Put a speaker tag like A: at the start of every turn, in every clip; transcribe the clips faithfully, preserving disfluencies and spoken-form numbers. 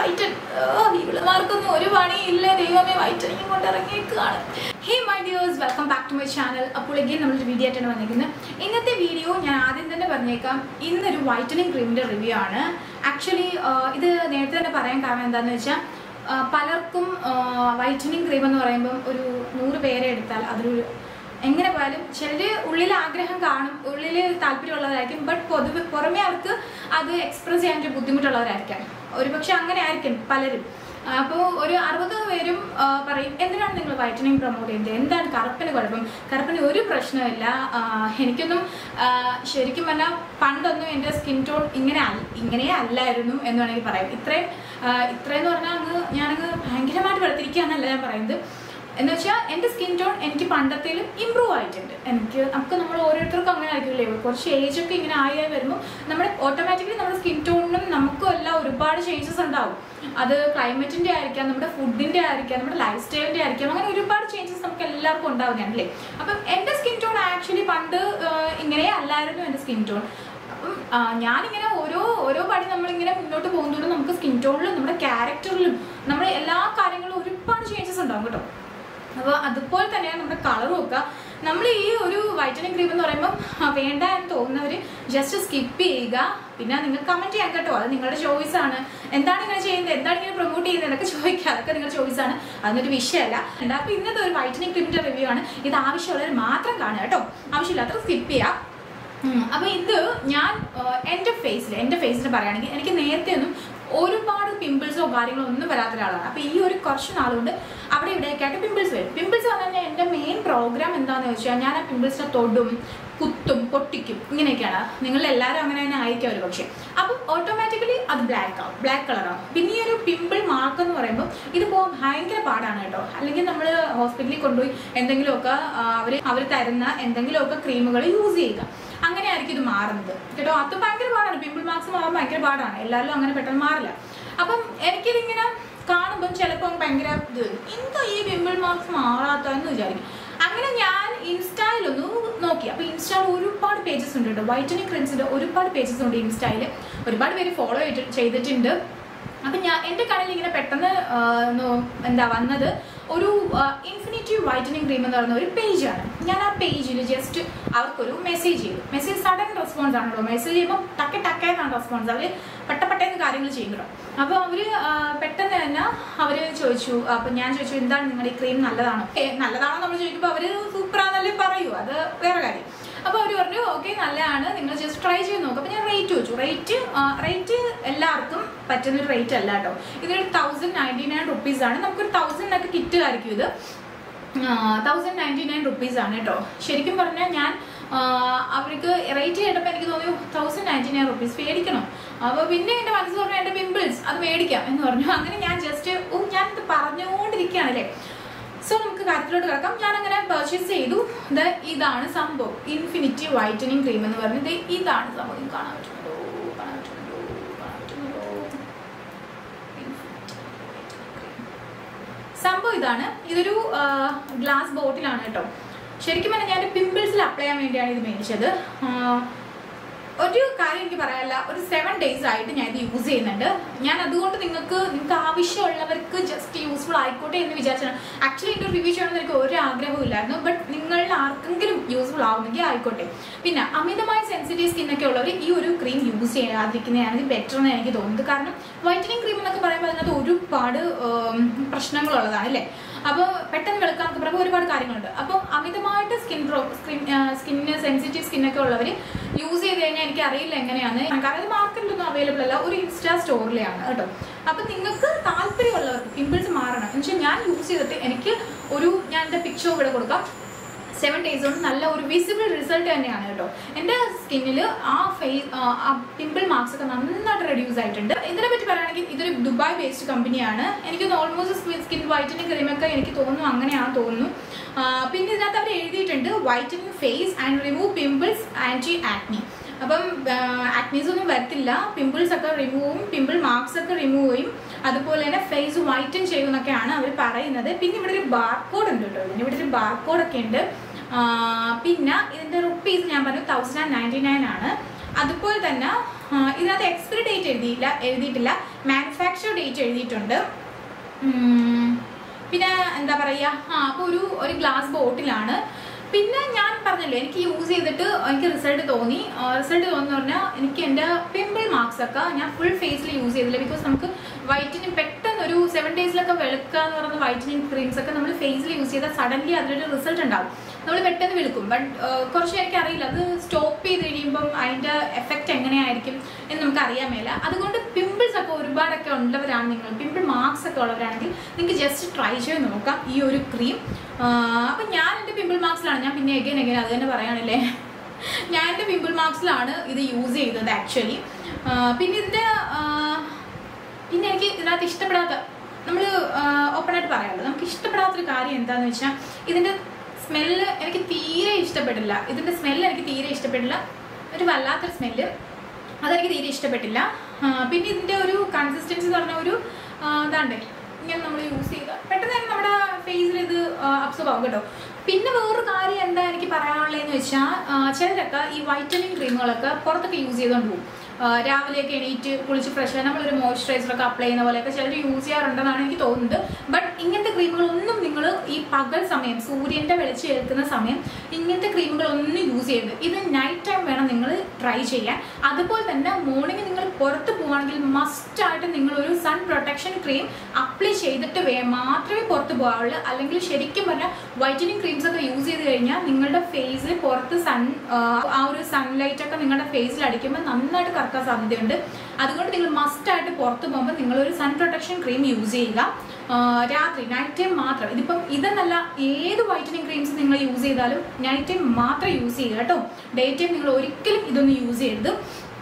A: Whiten ഇവളുമാർക്കൊന്നും ഒരു പണിയില്ല ദൈവമേ വൈറ്റനിങ് കൊണ്ട് ഇറങ്ങിയേക്കാണ്. Hey my dears, welcome back to my channel. അപ്പോൾ എഗെയിൻ നമ്മളൊരു വീഡിയോ ആയിട്ടാണ് വന്നിരിക്കുന്നത്. ഇന്നത്തെ വീഡിയോ ഞാൻ ആദ്യം തന്നെ പറഞ്ഞേക്കാം, ഇന്നൊരു വൈറ്റനിങ് ക്രീമിൻ്റെ റിവ്യൂ ആണ്. ആക്ച്വലി ഇത് നേരത്തെ തന്നെ പറയാൻ കാരണം എന്താണെന്ന് വെച്ചാൽ പലർക്കും വൈറ്റനിങ് ക്രീം എന്ന് പറയുമ്പം ഒരു നൂറ് പേരെ എടുത്താൽ അതൊരു എങ്ങനെ പോയാലും ചിലർ ഉള്ളിൽ ആഗ്രഹം കാണും, ഉള്ളിൽ താല്പര്യമുള്ളവരായിരിക്കും, ബട്ട് പൊതുവെ പുറമേ അവർക്ക് അത് എക്സ്പ്രസ് ചെയ്യാൻ ഒരു ബുദ്ധിമുട്ടുള്ളവരായിരിക്കാം. ഒരുപക്ഷെ അങ്ങനെ ആയിരിക്കും പലരും. അപ്പോൾ ഒരു അറുപത് പേരും പറയും എന്തിനാണ് നിങ്ങൾ വൈറ്റനിങ് പ്രൊമോട്ട് ചെയ്യുന്നത്, എന്താണ് കറുപ്പിന് കുഴപ്പം, കറുപ്പിന് ഒരു പ്രശ്നമില്ല. എനിക്കൊന്നും ശരിക്കും പറഞ്ഞാൽ പണ്ടൊന്നും എൻ്റെ സ്കിൻ ടോൺ ഇങ്ങനെ ഇങ്ങനെ അല്ലായിരുന്നു എന്ന് വേണമെങ്കിൽ പറയാം. ഇത്രയും ഇത്രയെന്ന് പറഞ്ഞാൽ അങ്ങ് ഞാനങ്ങ് ഭയങ്കരമായിട്ട് വെളുത്തിരിക്കുകയാണല്ല ഞാൻ പറയുന്നത്. എന്ന് വെച്ചാൽ എൻ്റെ സ്കിൻ ടോൺ എനിക്ക് പണ്ടത്തേലും ഇമ്പ്രൂവ് ആയിട്ടുണ്ട്. എനിക്ക് നമുക്ക് നമ്മൾ ഓരോരുത്തർക്കും അങ്ങനെ ആയിരിക്കില്ലേ, കുറച്ച് ഏജൊക്കെ ഇങ്ങനെ ആയി ആയി വരുമ്പോൾ നമ്മുടെ ഓട്ടോമാറ്റിക്കലി നമ്മുടെ സ്കിൻ ടോണിനും നമുക്കും എല്ലാം ഒരുപാട് ചേഞ്ചസ് ഉണ്ടാവും. അത് ക്ലൈമറ്റിൻ്റെ ആയിരിക്കാം, നമ്മുടെ ഫുഡിൻ്റെ ആയിരിക്കാം, നമ്മുടെ ലൈഫ് സ്റ്റൈലിൻ്റെ ആയിരിക്കാം, അങ്ങനെ ഒരുപാട് ചേഞ്ചസ് നമുക്ക് എല്ലാവർക്കും ഉണ്ടാവുകയാണ് അല്ലേ. അപ്പം എൻ്റെ സ്കിൻ ടോൺ ആക്ച്വലി പണ്ട് ഇങ്ങനെ അല്ലായിരുന്നു എൻ്റെ സ്കിൻ ടോൺ. അപ്പം ഞാനിങ്ങനെ ഓരോ ഓരോ പടി നമ്മളിങ്ങനെ മുന്നോട്ട് പോകുന്നതോടും നമുക്ക് സ്കിൻ ടോണിലും നമ്മുടെ ക്യാരക്ടറിലും നമ്മുടെ എല്ലാ കാര്യങ്ങളും ഒരുപാട് ചേഞ്ചസ് ഉണ്ടാവും കേട്ടോ. അപ്പോൾ അതുപോലെ തന്നെയാണ് നമ്മുടെ കളറും ഒക്കെ. നമ്മൾ ഈ ഒരു വൈറ്റനിങ് ക്രീം എന്ന് പറയുമ്പം വേണ്ട എന്ന് തോന്നുന്നവർ ജസ്റ്റ് സ്കിപ്പ് ചെയ്യുക. പിന്നെ നിങ്ങൾ കമൻറ്റ് ചെയ്യാൻ കേട്ടോ, അത് നിങ്ങളുടെ ചോയ്സാണ്. എന്താണ് ഇങ്ങനെ ചെയ്യുന്നത്, എന്താണ് ഇങ്ങനെ പ്രൊമോട്ട് ചെയ്യുന്നത് എന്നൊക്കെ ചോദിക്കുക, അതൊക്കെ നിങ്ങളുടെ ചോയ്സാണ്, അതൊന്നൊരു വിഷയമല്ല. അപ്പോൾ ഇന്നത്തെ ഒരു വൈറ്റനിങ് ക്രീമിൻ്റെ റിവ്യൂ ആണ്. ഇത് ആവശ്യമുള്ളവർ മാത്രം കാണുക കേട്ടോ, ആവശ്യമില്ലാത്തവർ സ്കിപ്പ് ചെയ്യാം. അപ്പോൾ ഇത് ഞാൻ എൻ്റെ ഫേസിൽ എൻ്റെ ഫേസിൽ പറയുകയാണെങ്കിൽ എനിക്ക് നേരത്തെ ഒന്നും ഒരുപാട് പിമ്പിൾസോ കാര്യങ്ങളോ ഒന്നും വരാത്ത ഒരാളാണ്. അപ്പോൾ ഈ ഒരു കുറച്ച് നാളുകൊണ്ട് അവിടെ ഇവിടെയൊക്കെ ആയിട്ട് പിമ്പിൾസ് വരും. പിമ്പിൾസ് വന്നു കഴിഞ്ഞാൽ എൻ്റെ മെയിൻ പ്രോഗ്രാം എന്താണെന്ന് വെച്ചാൽ ഞാൻ ആ പിമ്പിൾസിനെ തൊടും, കുത്തും, പൊട്ടിക്കും, ഇങ്ങനെയൊക്കെയാണ്. നിങ്ങൾ എല്ലാവരും അങ്ങനെ തന്നെ ആയിരിക്കും ഒരു പക്ഷേ. അപ്പം ഓട്ടോമാറ്റിക്കലി അത് ബ്ലാക്ക് ആവും, ബ്ലാക്ക് കളറാവും. പിന്നെ ഈ ഒരു പിമ്പിൾ മാർക്ക് എന്ന് പറയുമ്പോൾ ഇത് പോകാൻ ഭയങ്കര പാടാണ് കേട്ടോ. അല്ലെങ്കിൽ നമ്മൾ ഹോസ്പിറ്റലിൽ കൊണ്ടുപോയി എന്തെങ്കിലുമൊക്കെ അവർ അവർ തരുന്ന എന്തെങ്കിലുമൊക്കെ ക്രീമുകൾ യൂസ് ചെയ്യുക, അങ്ങനെ ആയിരിക്കും ഇത് മാറുന്നത് കേട്ടോ. അത് ഭയങ്കര പാടാണ്, പിമ്പിൾ മാർക്സ് മാറാൻ ഭയങ്കര പാടാണ്, എല്ലാവരും അങ്ങനെ പെട്ടെന്ന് മാറില്ല. അപ്പം എനിക്കിതിങ്ങനെ കാണുമ്പം ചിലപ്പം ഭയങ്കര ഇത് എന്താ ഈ പിമ്പിൾ മാർക്സ് മാറാത്തതെന്ന് വിചാരിക്കും. അങ്ങനെ ഞാൻ ഇൻസ്റ്റയിലൊന്ന് നോക്കി. അപ്പോൾ ഇൻസ്റ്റയിൽ ഒരുപാട് പേജസ് ഉണ്ട് കേട്ടോ, വൈറ്റനിങ് ക്രീംസിൻ്റെ ഒരുപാട് പേജസ് ഉണ്ട് ഇൻസ്റ്റയിൽ, ഒരുപാട് പേര് ഫോളോ ചെയ്തിട്ടുണ്ട്. അപ്പം ഞാൻ എൻ്റെ കണ്ണിൽ ഇങ്ങനെ പെട്ടെന്ന് എന്താ വന്നത് ഒരു ഇൻഫിനിറ്റി വൈറ്റനിങ് ക്രീം എന്ന് പറയുന്ന ഒരു പേജാണ്. ഞാൻ ആ പേജിൽ ജസ്റ്റ് അവർക്കൊരു മെസ്സേജ് ചെയ്തു. മെസ്സേജ് സഡൻ റെസ്പോൺസ് ആണല്ലോ, മെസ്സേജ് ചെയ്യുമ്പോൾ ടക്കെ ടക്കേന്നാണ് റെസ്പോൺസ്. അവർ പെട്ടപ്പെട്ടേന്ന് കാര്യങ്ങൾ ചെയ്യുന്നുണ്ടോ. അപ്പോൾ അവർ പെട്ടെന്ന് തന്നെ അവർ ചോദിച്ചു. അപ്പം ഞാൻ ചോദിച്ചു എന്താണ് നിങ്ങളുടെ ഈ ക്രീം നല്ലതാണോ, ഏ നല്ലതാണോ നമ്മൾ ചോദിക്കുമ്പോൾ അവർ സൂപ്പറാന്നല്ലേ പറയൂ, അത് വേറെ കാര്യം. അപ്പോൾ അവർ പറഞ്ഞു ഓക്കെ നല്ലതാണ്, നിങ്ങൾ ജസ്റ്റ് ട്രൈ ചെയ്ത് നോക്കും. അപ്പോൾ ഞാൻ റേറ്റ് ചോദിച്ചു. റേറ്റ് റേറ്റ് എല്ലാവർക്കും പറ്റുന്നൊരു റേറ്റ് അല്ല കേട്ടോ. ഇതൊരു തൗസൻഡ് നയൻറ്റി നയൻ റുപ്പീസാണ്. നമുക്കൊരു തൗസൻഡിനൊക്കെ കിട്ടുമായിരിക്കും. ഇത് തൗസൻഡ് നയൻറ്റി നയൻ റുപ്പീസാണ് കേട്ടോ. ശരിക്കും പറഞ്ഞാൽ ഞാൻ അവർക്ക് റേറ്റ് ചെയ്തപ്പോൾ എനിക്ക് തോന്നി തൗസൻഡ് നയൻറ്റി നയൻ റുപ്പീസ് മേടിക്കണം. അപ്പോൾ പിന്നെ എൻ്റെ മനസ്സ് പറഞ്ഞു എൻ്റെ പിമ്പിൾസ് അത് മേടിക്കാം എന്ന് പറഞ്ഞു. അങ്ങനെ ഞാൻ ജസ്റ്റ് ഓ ഞാനിത് പറഞ്ഞുകൊണ്ടിരിക്കുകയാണല്ലേ. സോ നമുക്ക് കാര്യത്തിലോട്ട് കിടക്കാം. ഞാനങ്ങനെ പർച്ചേസ് ചെയ്തു. ഇത് ഇതാണ് സംഭവം, ഇൻഫിനിറ്റി വൈറ്റനിങ് ക്രീം എന്ന് പറഞ്ഞത് ഇതാണ് സംഭവം. കാണാൻ പറ്റുന്നുണ്ടോ, കാണാൻ പറ്റുന്നുണ്ടോ, കാണാൻ പറ്റുന്നുണ്ടോ? സംഭവം ഇതാണ്. ഇതൊരു ഗ്ലാസ് ബോട്ടിലാണ് കേട്ടോ. ശരിക്കും പറഞ്ഞാൽ ഞാൻ പിമ്പിൾസിൽ അപ്ലൈ ചെയ്യാൻ വേണ്ടിയാണ് ഇത് മേടിച്ചത്. ഒരു കാര്യം എനിക്ക് പറയാനില്ല, ഒരു സെവൻ ഡേയ്സ് ആയിട്ട് ഞാൻ ഇത് യൂസ് ചെയ്യുന്നുണ്ട്. ഞാൻ അതുകൊണ്ട് നിങ്ങൾക്ക് നിങ്ങൾക്ക് ആവശ്യമുള്ളവർക്ക് ജസ്റ്റ് യൂസ്ഫുൾ ആയിക്കോട്ടെ എന്ന് വിചാരിച്ചാണ്. ആക്ച്വലി എൻ്റെ റിവ്യൂ ചെയ്യണമെന്ന് എനിക്ക് ഒരു ആഗ്രഹവും ഇല്ലായിരുന്നു, ബട്ട് നിങ്ങളിൽ ആർക്കെങ്കിലും യൂസ്ഫുൾ ആവുമെങ്കിൽ ആയിക്കോട്ടെ. പിന്നെ അമിതമായ സെൻസിറ്റീവ് സ്കിന്നൊക്കെ ഉള്ളവർ ഈ ഒരു ക്രീം യൂസ് ചെയ്യാതിരിക്കുന്നതാണ് ബെറ്റർ എന്ന് എനിക്ക് തോന്നുന്നത്. കാരണം വൈറ്റനിങ് ക്രീം എന്നൊക്കെ പറയുമ്പോൾ അതിനകത്ത് ഒരുപാട് പ്രശ്നങ്ങളുള്ളതാണ് അല്ലേ. അപ്പോൾ പെട്ടെന്ന് വെളുക്കാനൊക്കെ പറയുമ്പോൾ ഒരുപാട് കാര്യങ്ങളുണ്ട്. അപ്പോൾ അമിതമായിട്ട് സ്കിൻ പ്രോ സ്കിൻ സ്കിന്നിന് സെൻസിറ്റീവ് സ്കിന്നൊക്കെ ഉള്ളവർ യൂസ് ചെയ്ത് കഴിഞ്ഞാൽ എനിക്ക് അറിയില്ല എങ്ങനെയാണ്, കാരണം അത് മാർക്കറ്റിലൊന്നും അവൈലബിൾ അല്ല, ഒരു ഇൻസ്റ്റാ സ്റ്റോറിലെയാണ് കേട്ടോ. അപ്പം നിങ്ങൾക്ക് താല്പര്യമുള്ളവർക്ക് പിമ്പിൾസ് മാറണം എന്ന് വെച്ചാൽ ഞാൻ യൂസ് ചെയ്തിട്ട് എനിക്ക് ഒരു ഞാൻ എൻ്റെ പിക്ചർ ഇവിടെ കൊടുക്കാം. സെവൻ ഡേയ്സ് കൊണ്ട് നല്ല ഒരു വിസിബിൾ റിസൾട്ട് തന്നെയാണ് കേട്ടോ. എൻ്റെ സ്കിന്നിൽ ആ ഫേസ് ആ പിമ്പിൾ മാർക്സ് ഒക്കെ നന്നായിട്ട് റെഡ്യൂസ് ആയിട്ടുണ്ട്. ഇതിനെ പറ്റി പറയുകയാണെങ്കിൽ ഇതൊരു ദുബായ് ബേസ്ഡ് കമ്പനിയാണ്. എനിക്കൊന്ന് ഓൾമോസ്റ്റ് സ്കിൻ വൈറ്റനിങ് ക്രീമൊക്കെ എനിക്ക് തോന്നുന്നു അങ്ങനെയാണെന്ന് തോന്നുന്നു. പിന്നെ ഇതിനകത്ത് അവർ എഴുതിയിട്ടുണ്ട് whitening face and remove pimples anti acne. അപ്പം ആക്നീസ് ഒന്നും വരത്തില്ല, പിമ്പിൾസ് ഒക്കെ റിമൂവും പിമ്പിൾ മാർക്സ് ഒക്കെ റിമൂവ് ചെയ്യും, അതുപോലെ തന്നെ ഫേസ് വൈറ്റൻ ചെയ്യുമെന്നൊക്കെയാണ് അവർ പറയുന്നത്. പിന്നെ ഇവിടെ ഒരു ബാർകോഡ് ഉണ്ട് കേട്ടോ, ഇതിന് ഇവിടെ ഒരു ബാർകോഡൊക്കെ ഉണ്ട്. പിന്നെ ഇതിൻ്റെ റുപ്പീസ് ഞാൻ പറഞ്ഞു തൗസൻഡ് ആൻഡ് നയൻറ്റി നയൻ ആണ്. അതുപോലെ തന്നെ ഇതിനകത്ത് എക്സ്പയറി ഡേറ്റ് എഴുതിയില്ല എഴുതിയിട്ടില്ല മാനുഫാക്ചർ ഡേറ്റ് എഴുതിയിട്ടുണ്ട്. പിന്നെ എന്താ പറയുക, ആ അപ്പോൾ ഒരു ഒരു ഗ്ലാസ് ബോട്ടിലാണ്. പിന്നെ ഞാൻ പറഞ്ഞല്ലോ എനിക്ക് യൂസ് ചെയ്തിട്ട് എനിക്ക് റിസൾട്ട് തോന്നി. റിസൾട്ട് തോന്നുന്നു പറഞ്ഞാൽ എനിക്ക് എൻ്റെ പിമ്പിൾ മാർക്സ് ഒക്കെ ഞാൻ ഫുൾ ഫേസിൽ യൂസ് ചെയ്തില്ല. ബിക്കോസ് നമുക്ക് വൈറ്റനിങ് പെട്ടെന്ന് ഒരു സെവൻ ഡേയ്സിലൊക്കെ വെളുക്കുക എന്ന് പറയുന്ന വൈറ്റനിങ് ക്രീംസ് ഒക്കെ നമ്മൾ ഫേസിൽ യൂസ് ചെയ്താൽ സഡൻലി അതിലൊരു റിസൾട്ട് ഉണ്ടാവും. നമ്മൾ പെട്ടെന്ന് വെളുക്കും. ബട്ട് കുറച്ച് എനിക്കറിയില്ല അത് സ്റ്റോപ്പ് ചെയ്ത് കഴിയുമ്പം അതിൻ്റെ എഫക്റ്റ് എങ്ങനെയായിരിക്കും എന്ന് നമുക്ക് അറിയാൻ മേല. അതുകൊണ്ട് പിമ്പിൾസ് ഒക്കെ ഒരുപാടൊക്കെ ഉള്ളവരാണ് നിങ്ങൾ, പിമ്പിൾ മാർക്സ് ഒക്കെ ഉള്ളവരാണെങ്കിൽ നിങ്ങൾക്ക് ജസ്റ്റ് ട്രൈ ചെയ്ത് നോക്കാം ഈ ഒരു ക്രീം. അപ്പം ഞാൻ എൻ്റെ പിമ്പിൾ മാർക്സിലാണ്, ഞാൻ പിന്നെ എഗൈൻ എഗൈൻ അത് തന്നെ പറയാനല്ലേ, ഞാൻ എൻ്റെ പിമ്പിൾ മാർക്സിലാണ് ഇത് യൂസ് ചെയ്തത് ആക്ച്വലി. പിന്നെ ഇതിൻ്റെ പിന്നെ എനിക്ക് ഇതിനകത്ത് ഇഷ്ടപ്പെടാത്ത, നമ്മൾ ഓപ്പണായിട്ട് പറയാമല്ലോ, നമുക്ക് ഇഷ്ടപ്പെടാത്തൊരു കാര്യം എന്താണെന്ന് വെച്ചാൽ ഇതിൻ്റെ സ്മെല്ല് എനിക്ക് തീരെ ഇഷ്ടപ്പെട്ടില്ല. ഇതിൻ്റെ സ്മെല്ല് എനിക്ക് തീരെ ഇഷ്ടപ്പെട്ടില്ല, ഒരു വല്ലാത്തൊരു സ്മെല്ല്, അതെനിക്ക് തീരെ ഇഷ്ടപ്പെട്ടില്ല. പിന്നെ ഇതിൻ്റെ ഒരു കൺസിസ്റ്റൻസി എന്ന് പറഞ്ഞ ഒരു ഇതാണ്ടേ ഇങ്ങനെ നമ്മൾ യൂസ് ചെയ്താൽ പെട്ടെന്ന് തന്നെ നമ്മുടെ ഫേസിൽ ഇത് അബ്സോർബ് ആവും കേട്ടോ. പിന്നെ വേറൊരു കാര്യം എന്താ എനിക്ക് പറയാനുള്ളതെന്ന് വെച്ചാൽ ചിലരൊക്കെ ഈ വൈറ്റമിൻ ക്രീമുകളൊക്കെ പുറത്തൊക്കെ യൂസ് ചെയ്തുകൊണ്ട് പോകും. രാവിലെയൊക്കെ എണീറ്റ് കുളിച്ച് ഫ്രഷ് നമ്മളൊരു മോയ്സ്ചറൈസറൊക്കെ അപ്ലൈ ചെയ്യുന്ന പോലെയൊക്കെ ചിലർ യൂസ് ചെയ്യാറുണ്ടെന്നാണ് എനിക്ക് തോന്നുന്നത്. ബട്ട് ഇങ്ങനത്തെ ക്രീമുകളൊന്നും നിങ്ങൾ ഈ പകൽ സമയം സൂര്യൻ്റെ വെളിച്ചം ഏൽക്കുന്ന സമയം ഇങ്ങനത്തെ ക്രീമുകളൊന്നും യൂസ് ചെയ്യരുത്. ഇത് നൈറ്റ് ടൈം വേണം നിങ്ങൾ ട്രൈ ചെയ്യാൻ. അതുപോലെ തന്നെ മോർണിംഗ് നിങ്ങൾ പുറത്ത് പോവുകയാണെങ്കിൽ മസ്റ്റായിട്ട് നിങ്ങളൊരു സൺ പ്രൊട്ടക്ഷൻ ക്രീം അപ്ലൈ ചെയ്തിട്ട് വേ മാത്രമേ പുറത്ത് പോകാവുള്ളൂ. അല്ലെങ്കിൽ ശരിക്കും പറഞ്ഞാൽ വൈറ്റനിങ് ക്രീംസ് ഒക്കെ യൂസ് ചെയ്ത് കഴിഞ്ഞാൽ നിങ്ങളുടെ ഫേസിൽ പുറത്ത് സൺ ആ ഒരു സൺലൈറ്റ് ഒക്കെ നിങ്ങളുടെ ഫേസിൽ അടിക്കുമ്പോൾ നന്നായിട്ട് കറക്കാൻ സാധ്യതയുണ്ട്. അതുകൊണ്ട് നിങ്ങൾ മസ്റ്റായിട്ട് പുറത്ത് പോകുമ്പോൾ നിങ്ങളൊരു സൺ പ്രൊട്ടക്ഷൻ ക്രീം യൂസ് ചെയ്യുക രാത്രി, നൈറ്റ് ടൈം മാത്രം. ഇതിപ്പം ഇതെന്നല്ല, ഏത് വൈറ്റനിങ് ക്രീംസ് നിങ്ങൾ യൂസ് ചെയ്താലും നൈറ്റ് ടൈം മാത്രം യൂസ് ചെയ്യുക കേട്ടോ. ഡേ ടൈം നിങ്ങൾ ഒരിക്കലും ഇതൊന്നും യൂസ് ചെയ്യരുത്.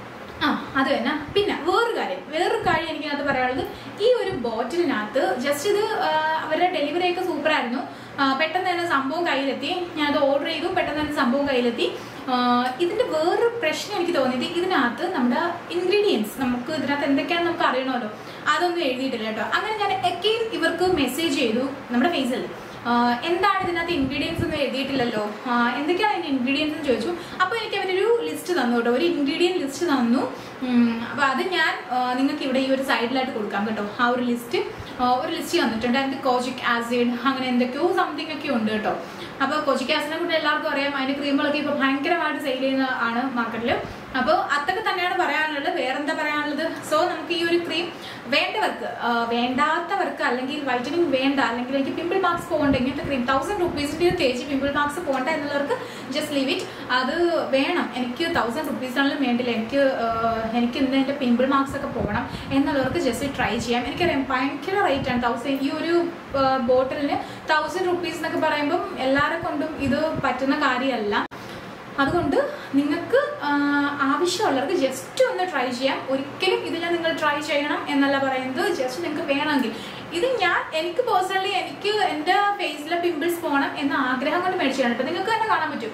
A: ആ അത് തന്നെ. പിന്നെ വേറൊരു കാര്യം വേറൊരു കാര്യം എനിക്കതിനകത്ത് പറയാനുള്ളത്, ഈ ഒരു ബോട്ടിലിനകത്ത് ജസ്റ്റ് ഇത് അവരുടെ ഡെലിവറി ഒക്കെ സൂപ്പറായിരുന്നു. പെട്ടെന്ന് തന്നെ സംഭവം കയ്യിലെത്തി. ഞാനത് ഓർഡർ ചെയ്തു, പെട്ടെന്ന് തന്നെ സംഭവം കയ്യിലെത്തി. ഇതിൻ്റെ വേറൊരു പ്രശ്നം എനിക്ക് തോന്നിയത്, ഇതിനകത്ത് നമ്മുടെ ഇൻഗ്രീഡിയൻസ് നമുക്ക് ഇതിനകത്ത് എന്തൊക്കെയാണെന്ന് നമുക്ക് അറിയണമല്ലോ, അതൊന്നും എഴുതിയിട്ടില്ല കേട്ടോ. അങ്ങനെ ഞാൻ എക്കെയും ഇവർക്ക് മെസ്സേജ് ചെയ്തു നമ്മുടെ ഫേസിൽ, എന്താണ് ഇതിനകത്ത് ഇൻഗ്രീഡിയൻസ് ഒന്നും എഴുതിയിട്ടില്ലല്ലോ, എന്തൊക്കെയാണ് അതിൻ്റെ ഇൻഗ്രീഡിയൻസ് എന്ന് ചോദിച്ചു. അപ്പോൾ എനിക്ക് അവരൊരു ലിസ്റ്റ് തന്നു കേട്ടോ, ഒരു ഇൻഗ്രീഡിയൻറ്റ് ലിസ്റ്റ് തന്നു. അപ്പോൾ അത് ഞാൻ നിങ്ങൾക്ക് ഇവിടെ ഈ ഒരു സൈഡിലായിട്ട് കൊടുക്കാം കേട്ടോ. ആ ഒരു ലിസ്റ്റ് ഒരു ലിസ്റ്റ് തന്നിട്ടുണ്ട്. അതിൻ്റെ കോജിക് ആസിഡ് അങ്ങനെ എന്തൊക്കെയോ സംതിങ് ഒക്കെ ഉണ്ട് കേട്ടോ. അപ്പോൾ കോജിക് ആസിഡിനെ കുറിച്ച് എല്ലാവർക്കും അറിയാം, അതിൻ്റെ ക്രീമുകളൊക്കെ ഇപ്പോൾ ഭയങ്കരമായിട്ട് സെയിൽ ചെയ്യുന്ന ആണ് മാർക്കറ്റിൽ. അപ്പോൾ അതൊക്കെ തന്നെയാണ് പറയാനുള്ളത്. വേറെന്താ പറയാനുള്ളത്? സോ നമുക്ക് ഈ ഒരു ക്രീം വേണ്ടവർക്ക്, വേണ്ടാത്തവർക്ക്, അല്ലെങ്കിൽ വൈറ്റനിങ് വേണ്ട, അല്ലെങ്കിൽ എനിക്ക് പിമ്പിൾ മാർക്സ് പോകണ്ട, ഇങ്ങനത്തെ ക്രീം തൗസൻഡ് റുപ്പീസിൻ്റെ തേച്ച് പിമ്പിൾ മാർക്സ് പോകണ്ട എന്നുള്ളവർക്ക് ജസ്റ്റ് ലീവ് ഇറ്റ്. അത് വേണം, എനിക്ക് തൗസൻഡ് റുപ്പീസാണെങ്കിലും വേണ്ടില്ല, എനിക്ക് എനിക്ക് ഇന്ന് എൻ്റെ പിമ്പിൾ മാർക്സ് ഒക്കെ പോകണം എന്നുള്ളവർക്ക് ജസ്റ്റ് ട്രൈ ചെയ്യാം. എനിക്കറിയാം ഭയങ്കര റേറ്റ് ആണ്. തൗസൻഡ് ഈ ഒരു ബോട്ടിലിന് തൗസൻഡ് റുപ്പീസ് എന്നൊക്കെ പറയുമ്പം എല്ലാവരെ കൊണ്ടും ഇത് പറ്റുന്ന കാര്യമല്ല. അതുകൊണ്ട് നിങ്ങൾക്ക് ആവശ്യമുള്ളവർക്ക് ജസ്റ്റ് ഒന്ന് ട്രൈ ചെയ്യാം. ഒരിക്കലും ഇതിൽ നിങ്ങൾ ട്രൈ ചെയ്യണം എന്നല്ല പറയുന്നത്, ജസ്റ്റ് നിങ്ങൾക്ക് വേണമെങ്കിൽ. ഇത് ഞാൻ എനിക്ക് പേഴ്സണലി എനിക്ക് എൻ്റെ ഫേസിലെ പിമ്പിൾസ് പോകണം എന്ന ആഗ്രഹം കൊണ്ട് മേടിച്ചാണ്. ഇപ്പം നിങ്ങൾക്ക് തന്നെ കാണാൻ പറ്റും,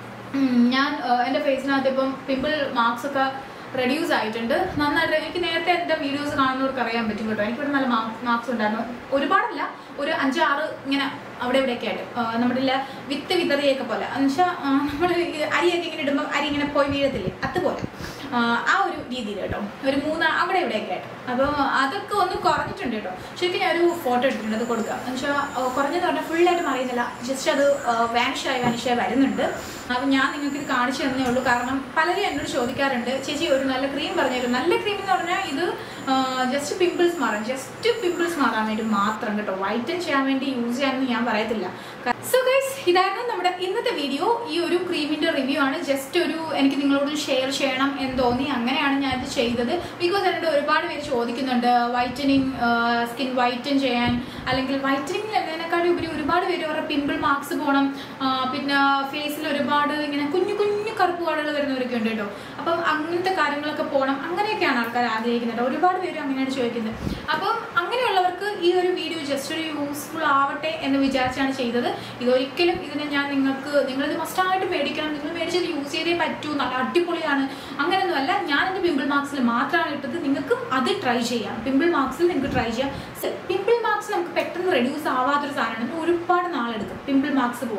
A: ഞാൻ എൻ്റെ ഫേസിനകത്ത് ഇപ്പം പിമ്പിൾ മാർക്സ് ഒക്കെ റെഡ്യൂസ് ആയിട്ടുണ്ട് നന്നായിട്ട്. എനിക്ക് നേരത്തെ എൻ്റെ വീഡിയോസ് കാണുന്നവർക്ക് അറിയാൻ പറ്റും കേട്ടോ. എനിക്കിവിടെ നല്ല മാർക്സ് ഉണ്ടായിരുന്നു, ഒരുപാടല്ല, ഒരു അഞ്ചാറ് ഇങ്ങനെ അവിടെ ഇവിടെയൊക്കെ ആയിട്ട്. നമ്മുടെ ഇല്ല വിത്ത് വിതറിയൊക്കെ പോലെ എന്നുവെച്ചാൽ നമ്മൾ അരിയൊക്കെ ഇങ്ങനെ ഇടുമ്പോൾ അരി ഇങ്ങനെ പോയി വീഴത്തില്ലേ, അതുപോലെ ആ ഒരു രീതിയിൽ കേട്ടോ, ഒരു മൂന്ന് അവിടെ ഇവിടെയൊക്കെ ആയിട്ട്. അപ്പോൾ അതൊക്കെ ഒന്ന് കുറഞ്ഞിട്ടുണ്ട് കേട്ടോ. ശരിക്കും ഞാൻ ഒരു ഫോട്ടോ എടുത്തിട്ടുണ്ട്, അത് കൊടുക്കുക എന്നുവെച്ചാൽ കുറഞ്ഞെന്ന് പറഞ്ഞാൽ ഫുള്ളായിട്ട് മറിയുന്നില്ല, ജസ്റ്റ് അത് വാനിഷായി വാനിഷായി വരുന്നുണ്ട്. അപ്പം ഞാൻ നിങ്ങൾക്ക് ഇത് കാണിച്ചു തന്നേ ഉള്ളൂ. കാരണം പലരും എന്നോട് ചോദിക്കാറുണ്ട്, ചേച്ചി ഒരു നല്ല ക്രീം പറഞ്ഞുതരും. നല്ല ക്രീം എന്ന് പറഞ്ഞാൽ ഇത് ജസ്റ്റ് പിമ്പിൾസ് മാറാൻ, ജസ്റ്റ് പിമ്പിൾസ് മാറാൻ വേണ്ടി മാത്രം കേട്ടോ, വൈറ്റൻ ചെയ്യാൻ വേണ്ടി യൂസ് ചെയ്യാമെന്ന് ഞാൻ പറയത്തില്ല. സോ ഗൈസ്, ഇതായിരുന്നു നമ്മുടെ ഇന്നത്തെ വീഡിയോ. ഈ ഒരു ക്രീമിൻ്റെ റിവ്യൂ ആണ്. ജസ്റ്റ് ഒരു എനിക്ക് നിങ്ങളോട് ഷെയർ ചെയ്യണം എന്ന് തോന്നി, അങ്ങനെയാണ് ഞാനിത് ചെയ്തത്. ബിക്കോസ് എന്നോട് ഒരുപാട് പേര് ചോദിക്കുന്നുണ്ട് വൈറ്റനിങ്, സ്കിൻ വൈറ്റൻ ചെയ്യാൻ, അല്ലെങ്കിൽ വൈറ്റനിങ് എന്നതിനെക്കാളും ഉപരി ഒരുപാട് പേര് അവരുടെ പിമ്പിൾ മാർക്സ് പോകണം, പിന്നെ ഫേസിൽ ഒരുപാട് ഇങ്ങനെ കുഞ്ഞു കുഞ്ഞു കറുപ്പ് പാടുകൾ വരുന്നവരൊക്കെ ഉണ്ട് കേട്ടോ. അപ്പം അങ്ങനത്തെ കാര്യങ്ങളൊക്കെ പോകണം, അങ്ങനെയൊക്കെയാണ് ആൾക്കാർ ആഗ്രഹിക്കുന്നത്. ഒരുപാട് പേര് അങ്ങനെയാണ് ചോദിക്കുന്നത്. അപ്പം അങ്ങനെയുള്ളവർക്ക് ഈ ഒരു വീഡിയോ ജസ്റ്റ് ഒരു യൂസ്ഫുൾ ആവട്ടെ എന്ന് വിചാരിച്ചാണ് ചെയ്തത്. ഇതൊരിക്കലും ഇതിനെ ഞാൻ നിങ്ങൾക്ക് നിങ്ങളിത് മസ്റ്റായിട്ട് മേടിക്കണം, നിങ്ങൾ മേടിച്ചത് യൂസ് ചെയ്തേ പറ്റൂ, നല്ല അടിപൊളിയാണ് അങ്ങനെയൊന്നുമല്ല. ഞാൻ എൻ്റെ പിമ്പിൾ മാർക്സിൽ മാത്രമാണ് ഇട്ടത്. നിങ്ങൾക്കും അത് ട്രൈ ചെയ്യാം, പിമ്പിൾ മാർക്സിൽ നിങ്ങൾക്ക് ട്രൈ ചെയ്യാം. പിമ്പിൾ മാർക്സ് നമുക്ക് പെട്ടെന്ന് റെഡ്യൂസ് ആവാത്തൊരു സാധനമാണ്, ഒരുപാട് നാളെടുക്കും പിമ്പിൾ മാർക്സ് പോകാൻ.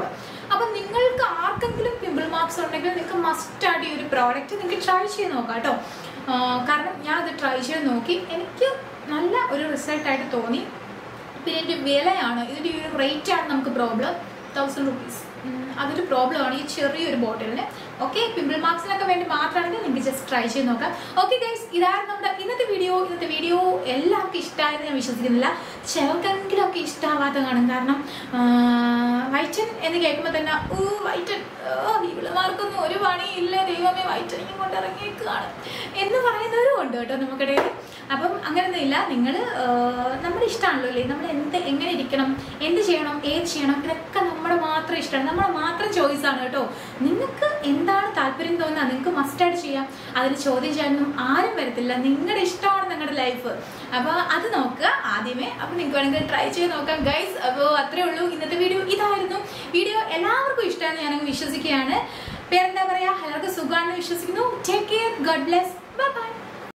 A: അപ്പം നിങ്ങൾക്ക് ആർക്കെങ്കിലും പിമ്പിൾ മാർക്സ് ഉണ്ടെങ്കിൽ നിങ്ങൾക്ക് മസ്റ്റായിട്ട് ഈ ഒരു പ്രോഡക്റ്റ് നിങ്ങൾക്ക് ട്രൈ ചെയ്ത് നോക്കാം കേട്ടോ. കാരണം ഞാൻ അത് ട്രൈ ചെയ്ത് നോക്കി, എനിക്ക് നല്ല ഒരു റിസൾട്ടായിട്ട് തോന്നി. പിന്നെ ഇതിൻ്റെ വിലയാണ്, ഇതിൻ്റെ ഈ ഒരു റേറ്റാണ് നമുക്ക് പ്രോബ്ലം. തൗസൻഡ് റുപ്പീസ് അതൊരു പ്രോബ്ലമാണ് ഈ ചെറിയൊരു ബോട്ടിലിന്. ഓക്കെ, പിമ്പിൾ മാർക്സിനൊക്കെ വേണ്ടി മാത്രമാണെങ്കിൽ നിങ്ങൾക്ക് ജസ്റ്റ് ട്രൈ ചെയ്ത് നോക്കാം. ഓക്കെ ഗൈസ്, ഇതായിരുന്നു നമ്മുടെ ഇന്നത്തെ വീഡിയോ. ഇന്നത്തെ വീഡിയോ എല്ലാവർക്കും ഇഷ്ടമായെന്ന് ഞാൻ വിശ്വസിക്കുന്നില്ല. ചിലർക്കെങ്കിലും ഒക്കെ ഇഷ്ടമാവാത്ത കാണും. കാരണം വൈറ്റൻ എന്ന് കേൾക്കുമ്പോൾ തന്നെ ഓ വൈറ്റൻ, ഇവളുമാർക്കൊന്നും ഒരു പണിയില്ല ദൈവമേ, വൈറ്റനിങ് കൊണ്ട് ഇറങ്ങിയേക്കാണ് എന്ന് പറയുന്നവരും ഉണ്ട് കേട്ടോ നമുക്കിടയിൽ. അപ്പം അങ്ങനെയൊന്നും ഇല്ല, നിങ്ങൾ നമ്മുടെ ഇഷ്ടമാണല്ലോ അല്ലേ, നമ്മൾ എന്ത് എങ്ങനെ ഇരിക്കണം, എന്ത് ചെയ്യണം, ഏത് ചെയ്യണം, ഇതൊക്കെ നമ്മുടെ മാത്രം ഇഷ്ടമാണ്, നമ്മുടെ മാത്രം ചോയ്സാണ് കേട്ടോ. നിങ്ങൾക്ക് എന്താണ് താല്പര്യം തോന്നുന്നത് നിങ്ങൾക്ക് മസ്റ്റായിട്ട് ചെയ്യാം. അതിന് ചോദ്യം ചെയ്യാനൊന്നും ആരും വരത്തില്ല. നിങ്ങളുടെ ഇഷ്ടമാണ് നിങ്ങളുടെ ലൈഫ്. അപ്പോൾ അത് നോക്കുക ആദ്യമേ. അപ്പോൾ നിങ്ങൾക്ക് വേണമെങ്കിൽ ട്രൈ ചെയ്ത് നോക്കാം ഗൈസ്. അപ്പോൾ അത്രേ ഉള്ളൂ, ഇന്നത്തെ വീഡിയോ ഇതായിരുന്നു. വീഡിയോ എല്ലാവർക്കും ഇഷ്ടമാണെന്ന് ഞാനങ്ങ് വിശ്വസിക്കുകയാണ്. പേരെന്താ പറയുക, എല്ലാവർക്കും സുഖമാണെന്ന് വിശ്വസിക്കുന്നു. Take care, God bless, bye by.